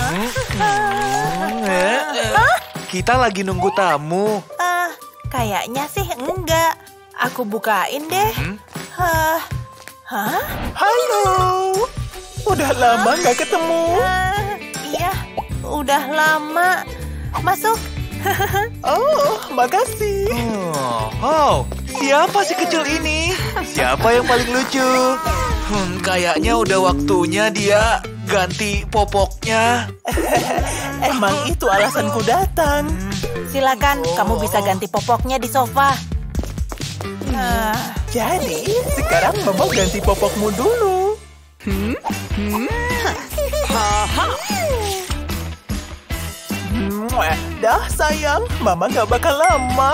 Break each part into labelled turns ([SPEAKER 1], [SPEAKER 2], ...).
[SPEAKER 1] Kita lagi nunggu tamu.
[SPEAKER 2] Kayaknya sih enggak. Aku bukain deh.
[SPEAKER 3] Halo. Udah lama nggak ketemu.
[SPEAKER 2] Iya, udah lama. Masuk.
[SPEAKER 3] Oh, makasih.
[SPEAKER 1] Siapa si kecil ini? Siapa yang paling lucu? Kayaknya udah waktunya dia ganti popoknya.
[SPEAKER 3] Emang itu alasanku datang.
[SPEAKER 2] Silakan, kamu bisa ganti popoknya di sofa.
[SPEAKER 3] Jadi, sekarang Mama ganti popokmu dulu. Dah sayang, Mama gak bakal lama.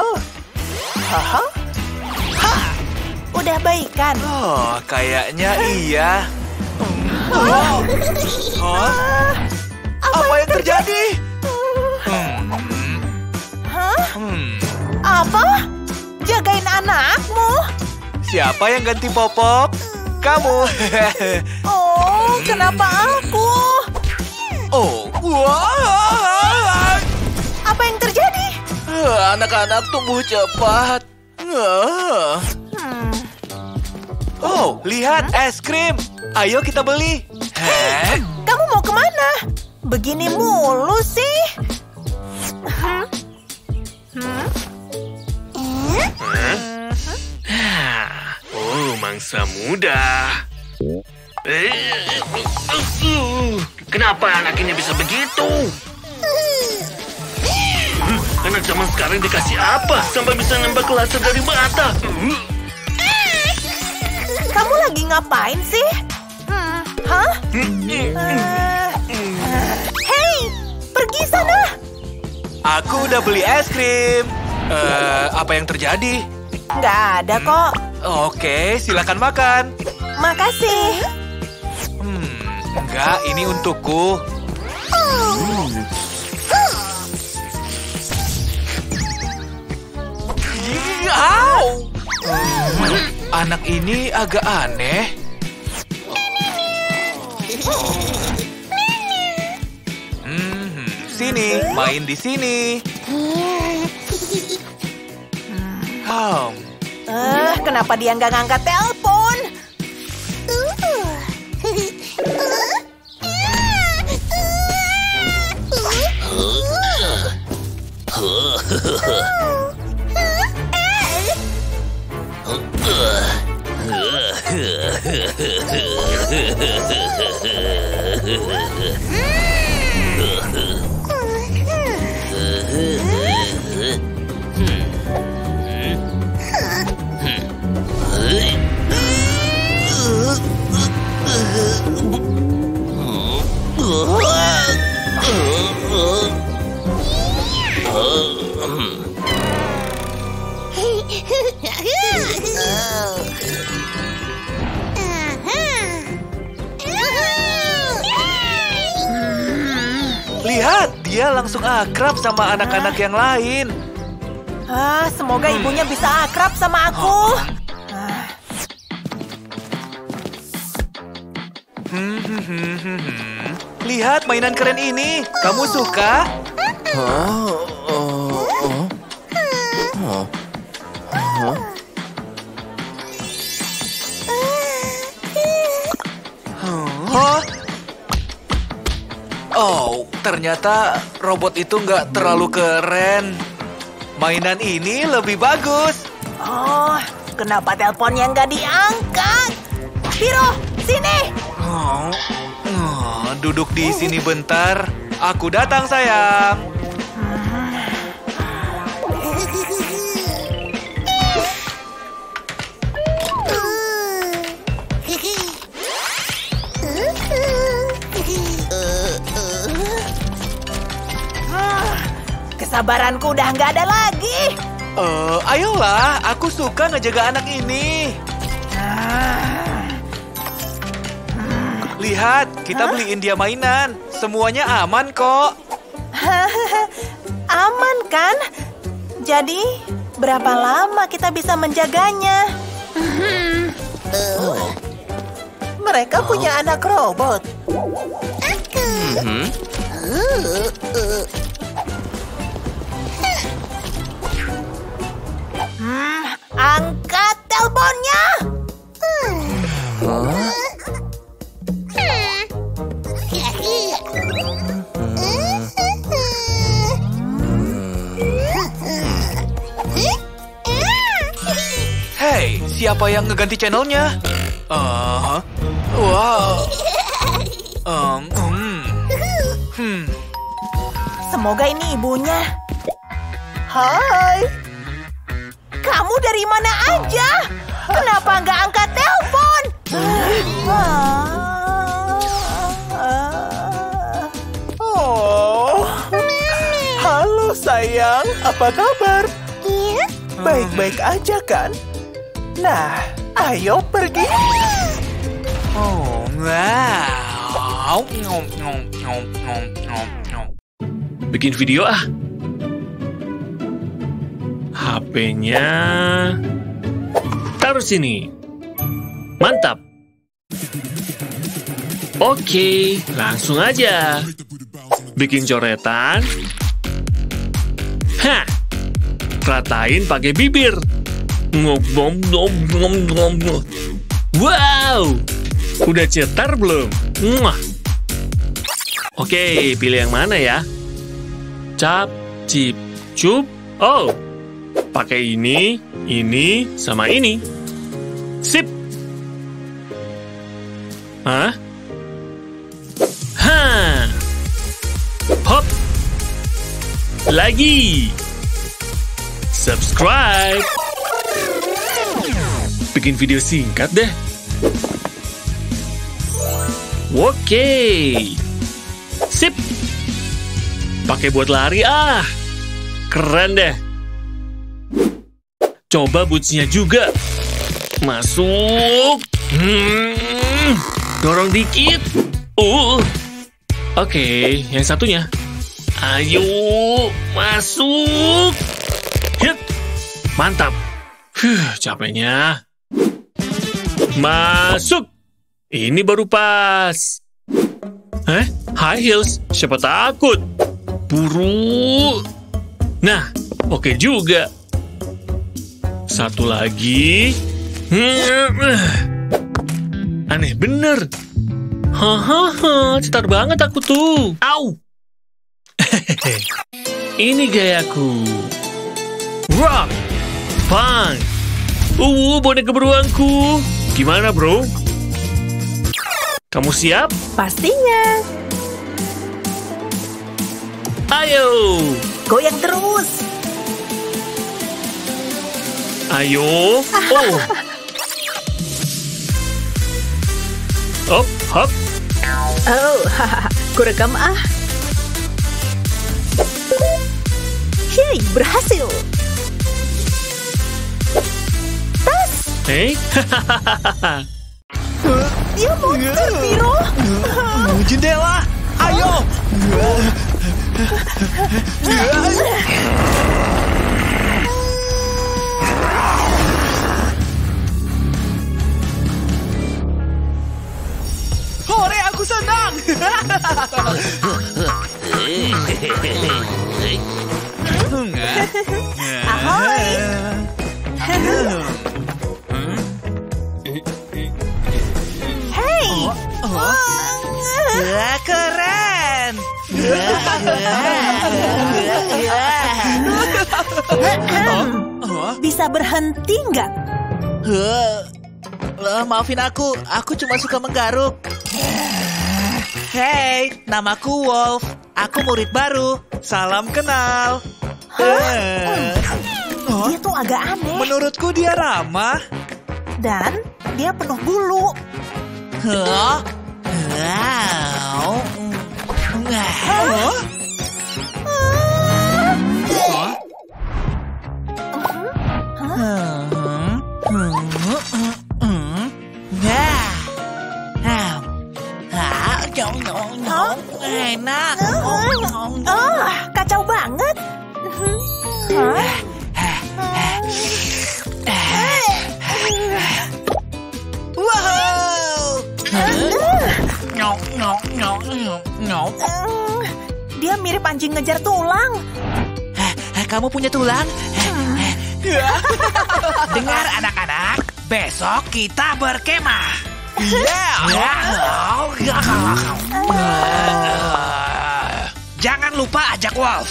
[SPEAKER 2] Udah baikan.
[SPEAKER 1] Kayaknya iya. Apa yang terjadi?
[SPEAKER 2] Apa? Jagain anakmu?
[SPEAKER 1] Siapa yang ganti popok? Kamu.
[SPEAKER 2] Oh, kenapa aku? Apa yang terjadi?
[SPEAKER 1] Anak-anak tumbuh cepat. Lihat es krim. Ayo kita beli.
[SPEAKER 2] Kamu mau kemana? Begini mulu sih.
[SPEAKER 4] Mangsa muda. Kenapa anak ini bisa begitu? Anak zaman sekarang dikasih apa sampai bisa nembak laser dari mata?
[SPEAKER 2] Kamu lagi ngapain sih? Hei, pergi sana.
[SPEAKER 1] Aku udah beli es krim. Apa yang terjadi?
[SPEAKER 2] Nggak ada kok.
[SPEAKER 1] Oke, silakan makan.
[SPEAKER 2] Makasih.
[SPEAKER 1] Enggak, ini untukku. Anak ini agak aneh. Sini, main di sini.
[SPEAKER 2] Kenapa dia nggak ngangkat telepon?
[SPEAKER 1] Lihat, dia langsung akrab sama anak-anak yang lain.
[SPEAKER 2] Semoga ibunya bisa akrab sama aku.
[SPEAKER 1] Lihat mainan keren ini. Kamu suka? Ternyata robot itu nggak terlalu keren. Mainan ini lebih bagus.
[SPEAKER 2] Kenapa teleponnya nggak diangkat? Hiro, sini.
[SPEAKER 1] Duduk di sini bentar. Aku datang, sayang.
[SPEAKER 2] Kesabaranku udah nggak ada lagi.
[SPEAKER 1] Ayolah, aku suka ngejaga anak ini. Lihat, kita beliin dia mainan. Semuanya aman kok.
[SPEAKER 2] Aman kan? Jadi, berapa lama kita bisa menjaganya?
[SPEAKER 3] Mereka punya anak robot.
[SPEAKER 2] Angkat teleponnya.
[SPEAKER 1] Hei, siapa yang ngeganti channelnya? Wow.
[SPEAKER 2] Semoga ini ibunya. Hai. Kamu dari mana aja? Kenapa nggak angkat telepon?
[SPEAKER 3] Oh, halo sayang, apa kabar? Baik-baik aja kan? Nah, ayo pergi.
[SPEAKER 1] Oh, wow.
[SPEAKER 4] Bikin video ah. HP-nya taruh sini. Mantap. Oke, langsung aja. Bikin coretan. Hah. Ratain pakai bibir. Wow. Udah cetar belum? Oke, pilih yang mana ya? Cap, cip, cup. Oh, pakai ini, sama ini. Sip. Hah? Hah. Hop. Lagi. Subscribe. Bikin video singkat deh. Oke. Sip. Pakai buat lari ah. Keren deh. Coba bootsnya juga. Masuk. Dorong dikit. Oke, yang satunya. Ayo, masuk. Hit. Mantap. Capeknya. Masuk. Ini baru pas. High heels. Siapa takut? Buru. Nah, oke juga. Satu lagi. Aneh bener. Hahaha, cetar banget aku tuh. Au. Ini gayaku. Rock. Punk. Boneka beruangku. Gimana, bro? Kamu siap?
[SPEAKER 2] Pastinya.
[SPEAKER 4] Ayo.
[SPEAKER 2] Goyang terus.
[SPEAKER 4] Ayo. Hop, hop.
[SPEAKER 2] Kurekam ah. Yeay, berhasil. Tas. Dia monster, Viro.
[SPEAKER 1] Jendela, ayo. Hore, aku senang.
[SPEAKER 2] Ahoy. Hey.
[SPEAKER 1] Keren.
[SPEAKER 2] Bisa berhenti nggak?
[SPEAKER 1] Maafin aku cuma suka menggaruk. Hey, namaku Wolf. Aku murid baru. Salam kenal.
[SPEAKER 2] Dia tuh agak aneh.
[SPEAKER 1] Menurutku dia ramah.
[SPEAKER 2] Dan dia penuh bulu.
[SPEAKER 1] Enak.
[SPEAKER 2] Kacau banget.
[SPEAKER 1] Wow.
[SPEAKER 2] Dia mirip anjing ngejar tulang.
[SPEAKER 1] Kamu punya tulang? Dengar anak-anak, besok kita berkemah. Jangan lupa ajak Wolf.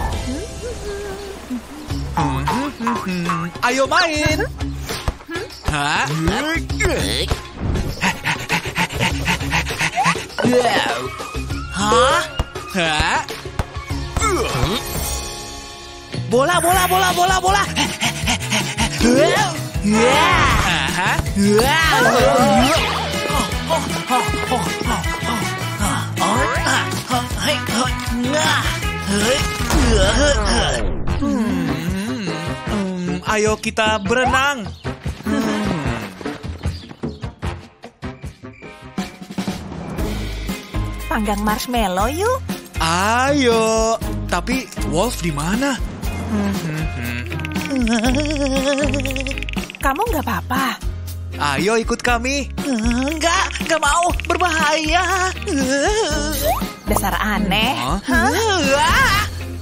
[SPEAKER 3] Ayo main.
[SPEAKER 1] Hah? Hah? Hah? Bola.
[SPEAKER 3] Ayo kita berenang.
[SPEAKER 2] Panggang marshmallow yuk.
[SPEAKER 3] Ayo. Tapi Wolf di mana?
[SPEAKER 2] Kamu nggak apa-apa?
[SPEAKER 3] Ayo ikut kami.
[SPEAKER 1] Enggak mau, berbahaya.
[SPEAKER 2] Dasar aneh.
[SPEAKER 3] Hah?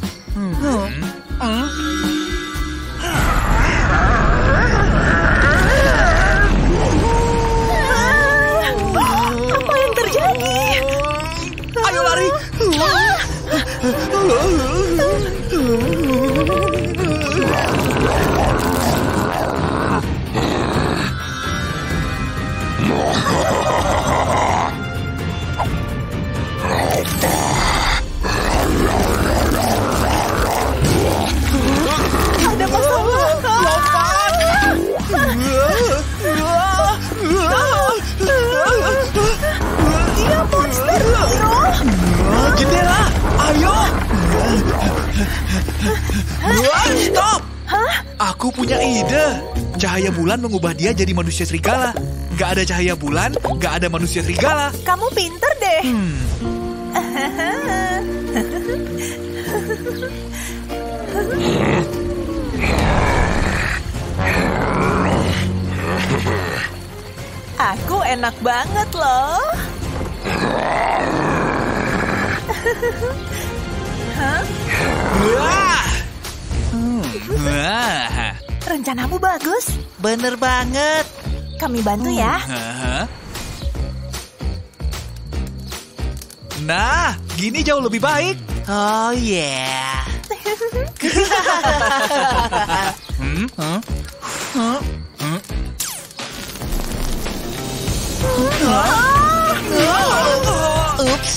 [SPEAKER 2] Apa yang terjadi?
[SPEAKER 3] Ayo lari.
[SPEAKER 2] Ada masalah. Dia monster loh.
[SPEAKER 3] Jendela. Ayo. Stop. Aku punya ide. Cahaya bulan mengubah dia jadi manusia serigala. Gak ada cahaya bulan, gak ada manusia serigala.
[SPEAKER 2] Kamu pinter deh. Aku enak banget loh. Rencanamu bagus.
[SPEAKER 1] Bener banget.
[SPEAKER 2] Kami bantu ya.
[SPEAKER 3] Nah, gini jauh lebih baik.
[SPEAKER 1] Oh yeah. Ups.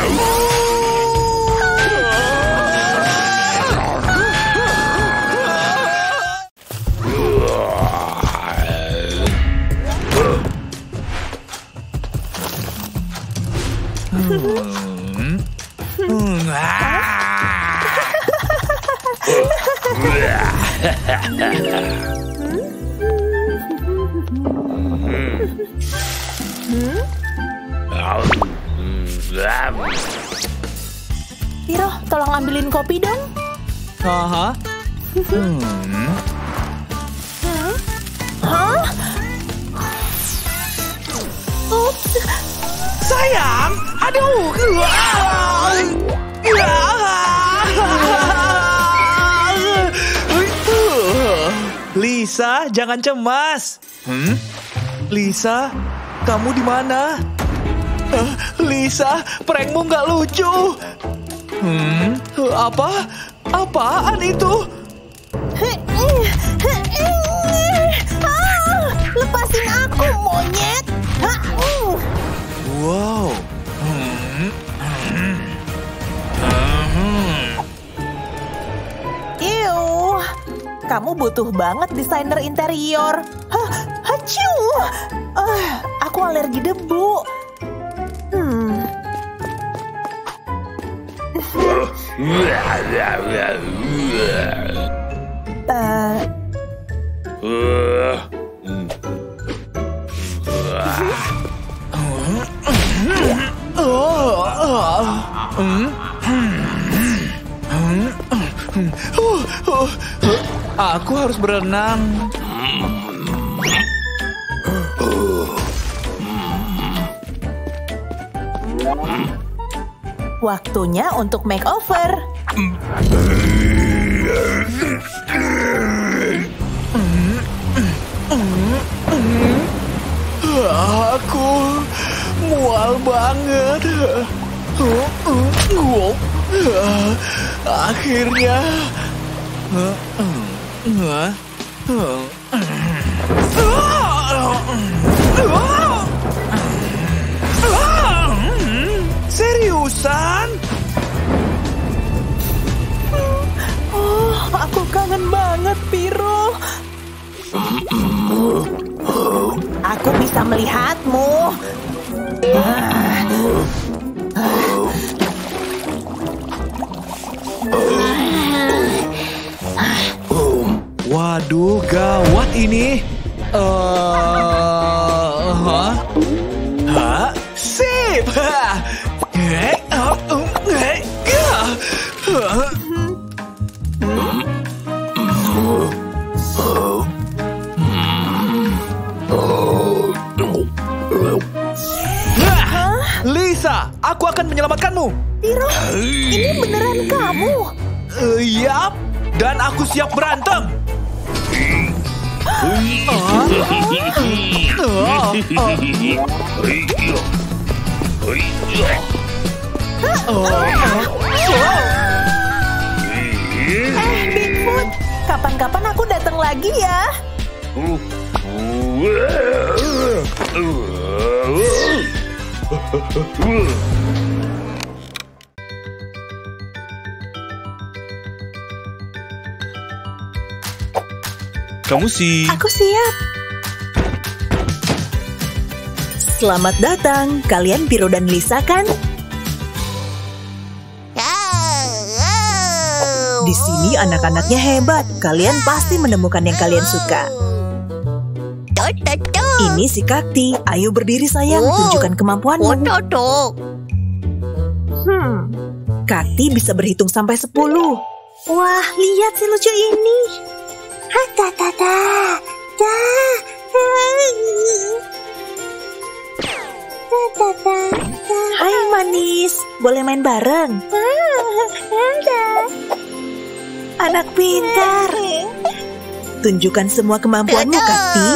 [SPEAKER 2] Hiro, tolong ambilin kopi dong.
[SPEAKER 3] Hah?
[SPEAKER 2] Hah? Ups.
[SPEAKER 3] Sayang, aduh. Lisa, jangan cemas. Lisa, kamu di mana? Lisa, prankmu nggak lucu. Apa? Apaan itu?
[SPEAKER 2] Lepasin aku, monyet.
[SPEAKER 3] Wow.
[SPEAKER 2] Ew, kamu butuh banget desainer interior. Hacu. Aku alergi debu.
[SPEAKER 3] Aku harus berenang.
[SPEAKER 2] Waktunya untuk makeover.
[SPEAKER 1] Aku mual banget. Akhirnya. Seriusan?
[SPEAKER 2] Oh, aku kangen banget, Piro. Aku bisa melihatmu.
[SPEAKER 3] Waduh, gawat ini.
[SPEAKER 1] Sip!
[SPEAKER 3] Lisa, aku akan menyelamatkanmu.
[SPEAKER 2] Piro, ini beneran kamu?
[SPEAKER 3] Yap, dan aku siap berantem.
[SPEAKER 2] Bigfoot, kapan-kapan aku datang lagi ya.
[SPEAKER 4] Kamu sih.
[SPEAKER 2] Aku siap. Selamat datang, kalian Piro dan Lisa kan? Di sini anak-anaknya hebat. Kalian pasti menemukan yang kalian suka. Ini si Kakti. Ayo berdiri sayang, tunjukkan kemampuanmu. Kakti bisa berhitung sampai 10. Wah, lihat si lucu ini. Hai manis, boleh main bareng? Anak pintar. Tunjukkan semua kemampuanmu, Kakti.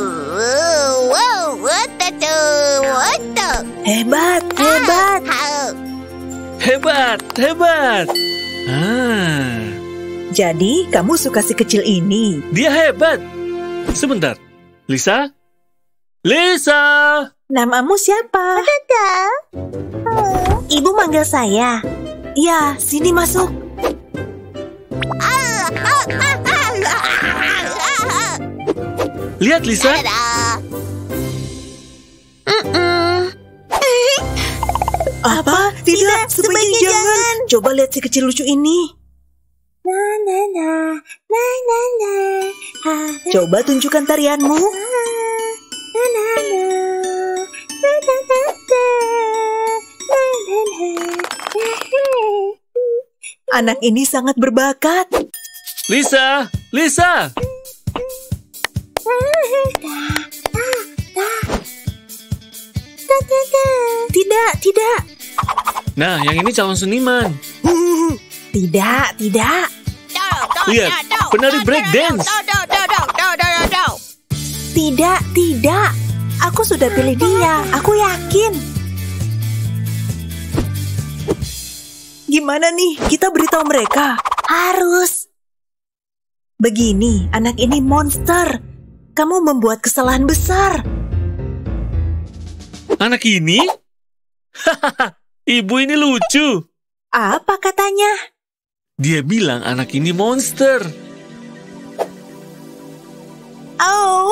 [SPEAKER 2] Hebat, hebat.
[SPEAKER 4] Hebat, hebat.
[SPEAKER 2] Jadi, kamu suka si kecil ini?
[SPEAKER 4] Dia hebat. Sebentar. Lisa? Lisa!
[SPEAKER 2] Namamu siapa? Ibu manggil saya. Ya, sini masuk.
[SPEAKER 4] Lihat, Lisa.
[SPEAKER 2] Apa? Tidak, sebaiknya jangan. Coba lihat si kecil lucu ini. Coba tunjukkan tarianmu. Anak ini sangat berbakat.
[SPEAKER 4] Lisa! Lisa!
[SPEAKER 2] Tidak, tidak.
[SPEAKER 4] Nah, yang ini calon seniman.
[SPEAKER 2] Tidak, tidak.
[SPEAKER 4] Lihat, penari breakdance.
[SPEAKER 2] Tidak, tidak. Aku sudah pilih dia, aku yakin. Gimana nih, kita beritahu mereka? Harus. Begini, anak ini monster. Kamu membuat kesalahan besar.
[SPEAKER 4] Anak ini? Hahaha, ibu ini lucu.
[SPEAKER 2] Apa katanya?
[SPEAKER 4] Dia bilang anak ini monster.
[SPEAKER 2] Oh,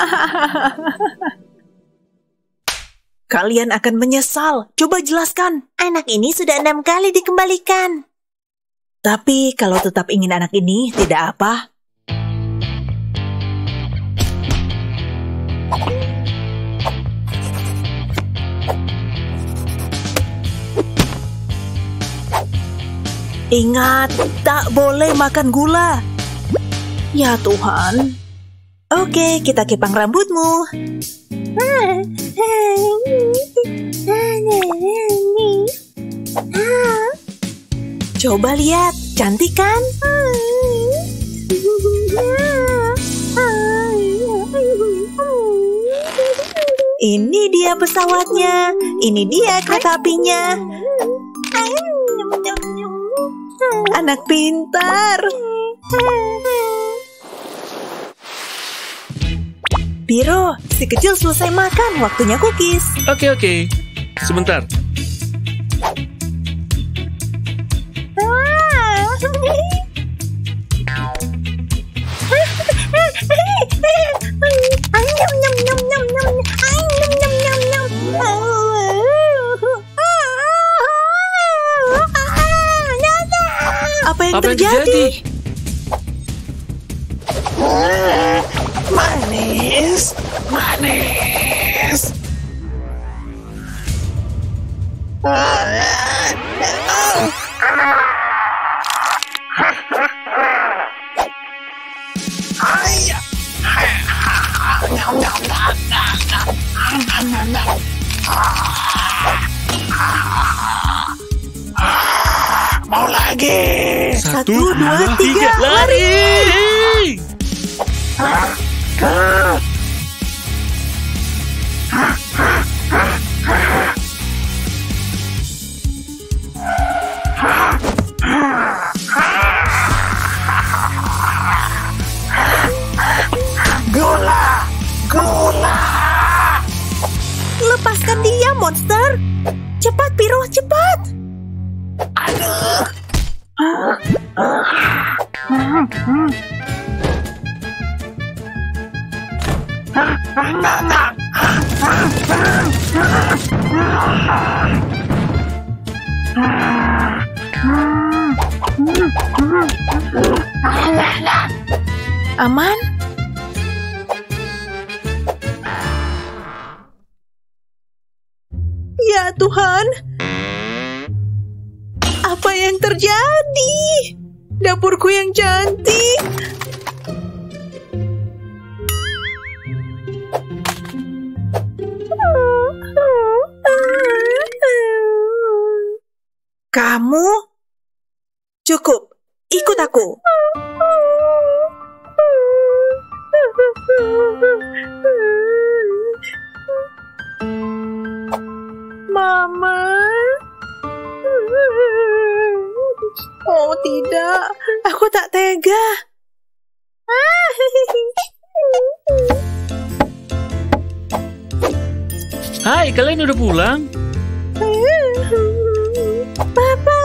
[SPEAKER 2] kalian akan menyesal. Coba jelaskan. Anak ini sudah 6 kali dikembalikan. Tapi kalau tetap ingin anak ini, tidak apa. Ingat, tak boleh makan gula. Ya Tuhan. Oke, kita kepang rambutmu. Coba lihat, cantik kan? Ini dia pesawatnya, ini dia kereta apinya. Anak pintar. Biro, si kecil selesai makan, waktunya cookies.
[SPEAKER 4] Oke. Sebentar.
[SPEAKER 2] Apa yang terjadi?
[SPEAKER 1] Manis, manis. Mau lagi.
[SPEAKER 2] 1, 2, 3,
[SPEAKER 4] lari!
[SPEAKER 1] Gula.
[SPEAKER 2] Lepaskan dia, monster. Cepat, Biro, cepat. Aman? Ya Tuhan, apa yang terjadi? Dapurku yang cantik. Kamu? Cukup, ikut aku. Mama. Oh tidak, aku tak tega.
[SPEAKER 4] Hai, kalian udah pulang?
[SPEAKER 2] Papa.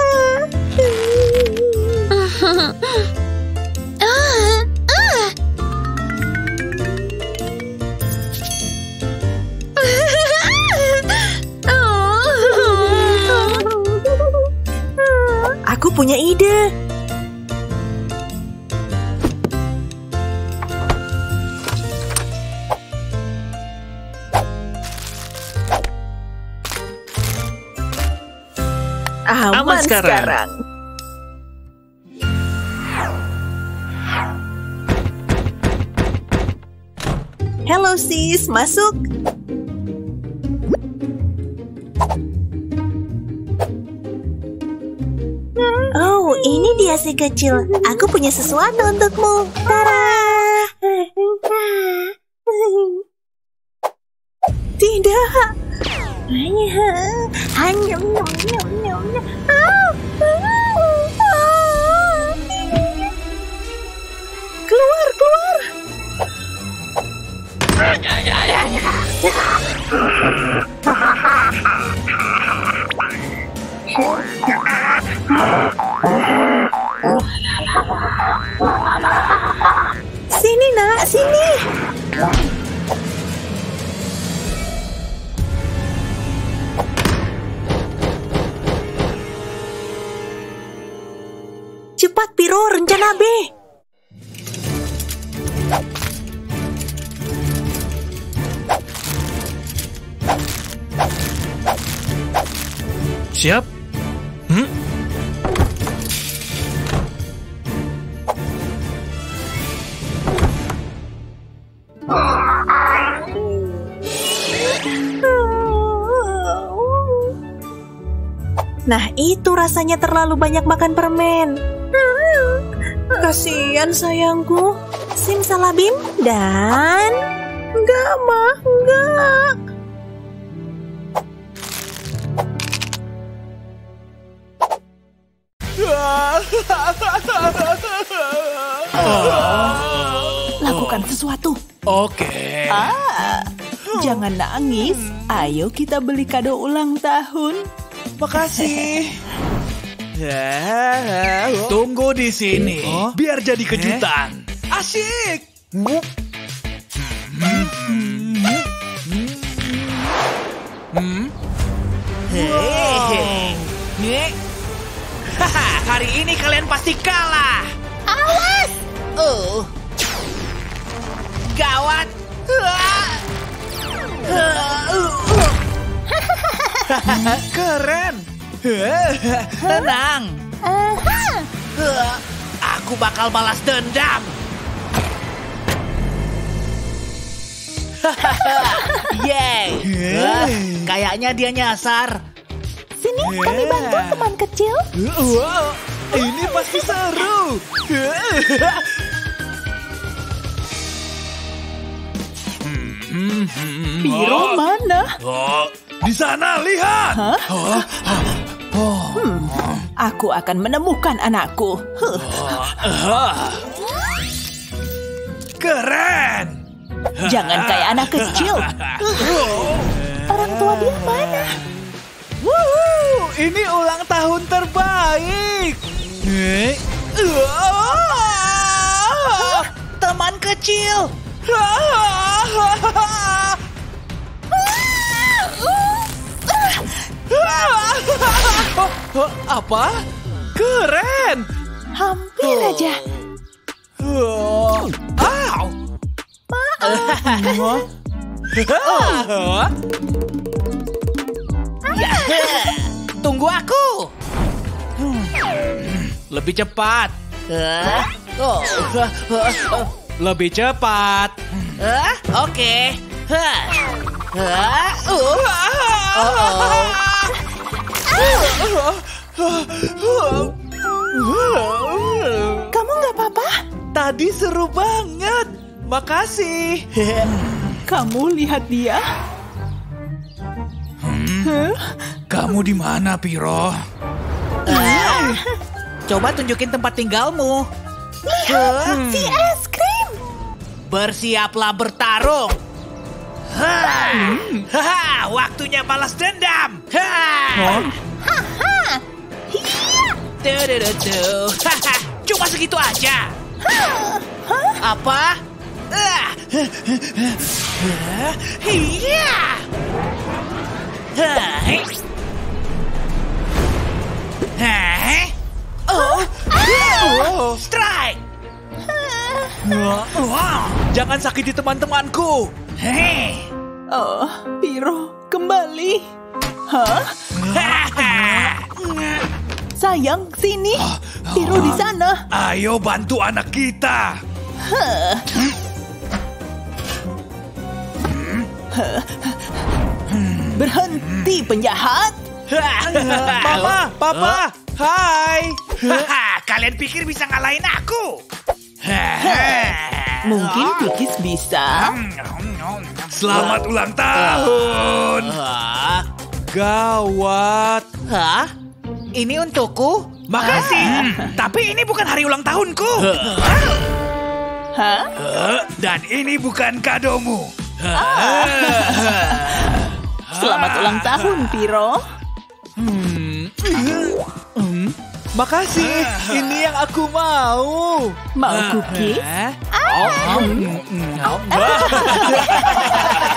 [SPEAKER 2] Aku punya ide. Aman sekarang. Halo sis, masuk. Oh, ini dia si kecil. Aku punya sesuatu untukmu. Tara! Tidak. Keluar, keluar. Sini nak, sini. Cepat Piro, rencana B.
[SPEAKER 4] Siap?
[SPEAKER 2] Nah, itu rasanya terlalu banyak makan permen. Kasihan sayangku. Simsalabim dan... Enggak, Ma. Enggak. Lakukan sesuatu.
[SPEAKER 3] Oke.
[SPEAKER 5] Jangan nangis. Ayo kita beli kado ulang tahun.
[SPEAKER 3] Makasih. Tunggu di sini, biar jadi kejutan. Asyik.
[SPEAKER 1] Hari ini kalian pasti kalah.
[SPEAKER 6] Awas!
[SPEAKER 1] Gawat. Keren. Tenang. Aku bakal balas dendam. Yeay. Kayaknya dia nyasar.
[SPEAKER 6] Sini, kami bantu teman kecil.
[SPEAKER 3] Wow, ini pasti seru.
[SPEAKER 5] Piro mana?
[SPEAKER 3] Di sana, lihat.
[SPEAKER 5] Aku akan menemukan anakku.
[SPEAKER 3] Keren.
[SPEAKER 5] Jangan kayak anak kecil.
[SPEAKER 6] Orang tua dia mana?
[SPEAKER 3] Ini ulang tahun terbaik.
[SPEAKER 1] Teman kecil.
[SPEAKER 3] Apa? Keren.
[SPEAKER 6] Hampir aja.
[SPEAKER 1] Tunggu aku.
[SPEAKER 3] Lebih cepat. Lebih cepat.
[SPEAKER 1] Oke.
[SPEAKER 6] Kamu nggak apa-apa?
[SPEAKER 3] Tadi seru banget. Makasih.
[SPEAKER 5] Kamu lihat dia?
[SPEAKER 3] Kamu di mana, Piro?
[SPEAKER 1] Coba tunjukin tempat tinggalmu.
[SPEAKER 6] Si es krim.
[SPEAKER 1] Bersiaplah bertarung. Waktunya balas dendam. Cuma segitu aja. Apa? Strike.
[SPEAKER 3] Jangan sakiti teman-temanku.
[SPEAKER 5] Oh, Piro, kembali. Hah? Sayang, sini. Piro di sana.
[SPEAKER 3] Ayo bantu anak kita.
[SPEAKER 5] Berhenti, penjahat.
[SPEAKER 3] Mama, Papa, hai.
[SPEAKER 1] Kalian pikir bisa ngalahin aku?
[SPEAKER 5] Mungkin Pikis bisa.
[SPEAKER 3] Selamat ulang tahun. Gawat.
[SPEAKER 1] Hah? Ini untukku?
[SPEAKER 3] Makasih.
[SPEAKER 1] Tapi ini bukan hari ulang tahunku.
[SPEAKER 5] Hah?
[SPEAKER 3] Dan ini bukan kadomu.
[SPEAKER 5] Selamat ulang tahun, Piro.
[SPEAKER 3] Makasih. Ini yang aku mau.
[SPEAKER 5] Mau cookies?